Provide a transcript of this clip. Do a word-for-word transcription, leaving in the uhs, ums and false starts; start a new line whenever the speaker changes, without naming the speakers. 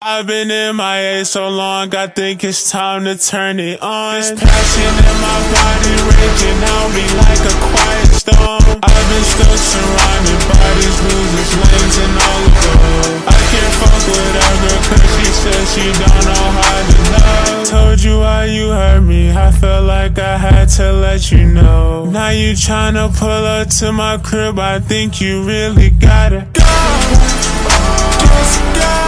I've been in my A so long, I think it's time to turn it on. This passion in my body raging out me like a quiet storm. I've been stuck surrounded by these losers, lanes and all of them. I can't fuck with her girl cause she says she don't know how to love. Told you why you hurt me, I felt like I had to let you know. Now you tryna pull up to my crib, I think you really gotta go. Just go.